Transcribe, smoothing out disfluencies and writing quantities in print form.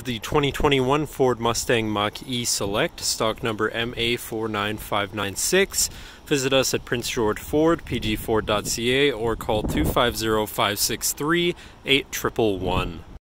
is the 2021 Ford Mustang Mach-E Select, stock number MA49596. Visit us at Prince George Ford, pgford.ca, or call 250-563-8111.